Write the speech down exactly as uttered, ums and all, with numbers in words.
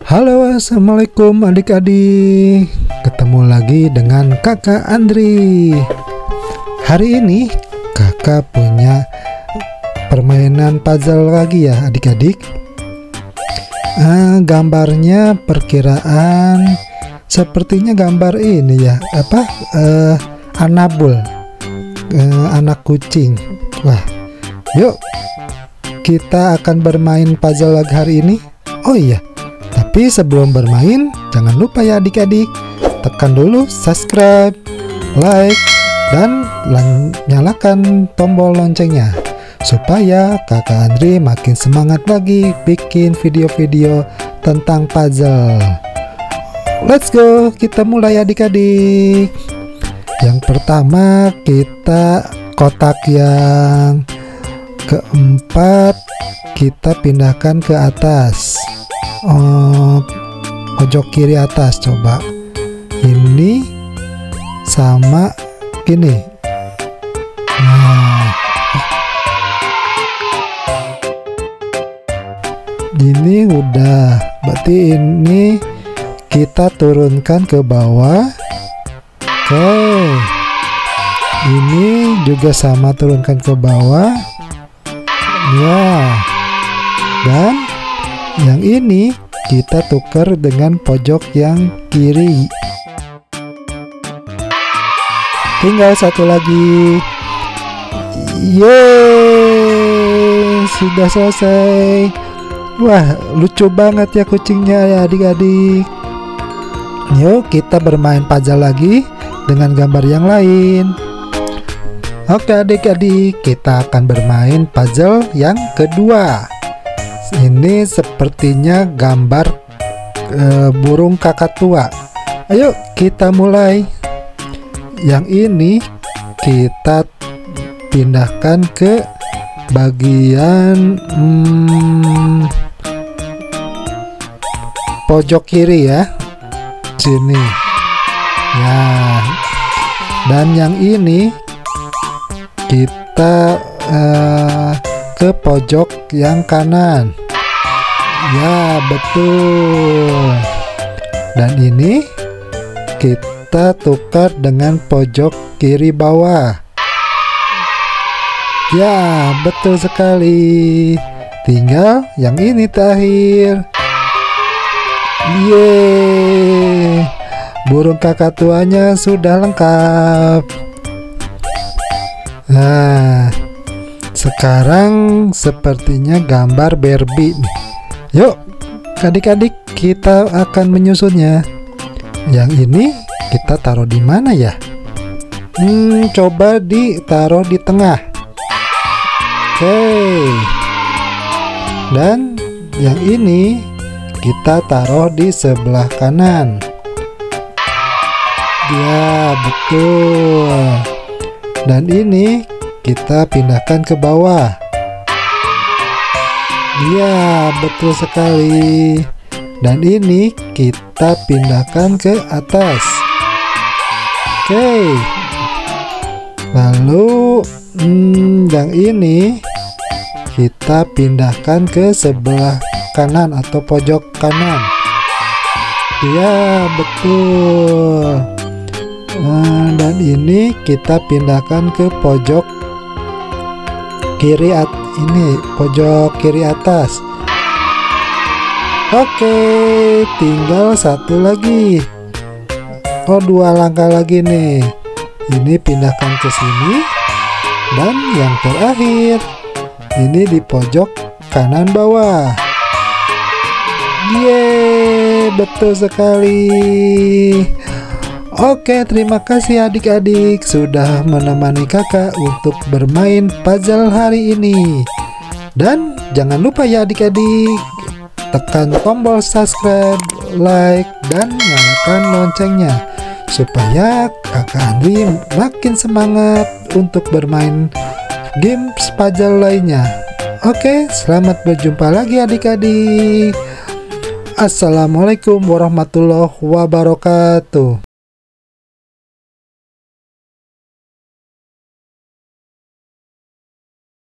Halo, assalamualaikum adik-adik. Ketemu lagi dengan kakak Andri. Hari ini kakak punya permainan puzzle lagi ya adik-adik. ah, Gambarnya perkiraan sepertinya gambar ini ya, apa uh, Anabul, uh, anak kucing. Wah, yuk kita akan bermain puzzle lagi hari ini. Oh iya, tapi sebelum bermain, jangan lupa ya adik-adik, tekan dulu subscribe, like, dan nyalakan tombol loncengnya supaya kakak Andri makin semangat lagi bikin video-video tentang puzzle. Let's go, kita mulai adik-adik. Yang pertama kita kotak yang keempat kita pindahkan ke atas. Oh, pojok kiri atas, coba ini sama gini. Nah, ini udah, berarti ini kita turunkan ke bawah. Oke, ini juga sama, turunkan ke bawah ya. Dan yang ini kita tukar dengan pojok yang kiri. Tinggal satu lagi. Yeay, sudah selesai. Wah, lucu banget ya kucingnya ya adik-adik. Yuk kita bermain puzzle lagi dengan gambar yang lain. Oke adik-adik, kita akan bermain puzzle yang kedua. Ini sepertinya gambar e, burung kakak tua. Ayo kita mulai. Yang ini kita pindahkan ke bagian hmm, pojok kiri ya, sini ya. Dan yang ini kita uh, ke pojok yang kanan ya, betul. Dan ini kita tukar dengan pojok kiri bawah ya, betul sekali. Tinggal yang ini terakhir. Yeay, burung kakak tuanya sudah lengkap. Nah, sekarang sepertinya gambar Barbie nih. Yuk adik-adik, kita akan menyusunnya. Yang ini kita taruh di mana ya? Hmm, coba ditaruh di tengah. Oke. Dan yang ini kita taruh di sebelah kanan. Ya, betul. Dan ini kita pindahkan ke bawah. Ya, betul sekali. Dan ini kita pindahkan ke atas. Oke. Lalu hmm, yang ini kita pindahkan ke sebelah kanan atau pojok kanan. Ya, betul. Nah, dan ini kita pindahkan ke pojok kiri at ini pojok kiri atas. Oke, tinggal satu lagi. Oh, dua langkah lagi nih. Ini pindahkan ke sini. Dan yang terakhir ini di pojok kanan bawah. Yeay, betul sekali. Oke, terima kasih adik-adik sudah menemani kakak untuk bermain puzzle hari ini. Dan jangan lupa ya adik-adik, tekan tombol subscribe, like, dan nyalakan loncengnya supaya kakak Andri makin semangat untuk bermain games puzzle lainnya. Oke, selamat berjumpa lagi adik-adik. Assalamualaikum warahmatullahi wabarakatuh.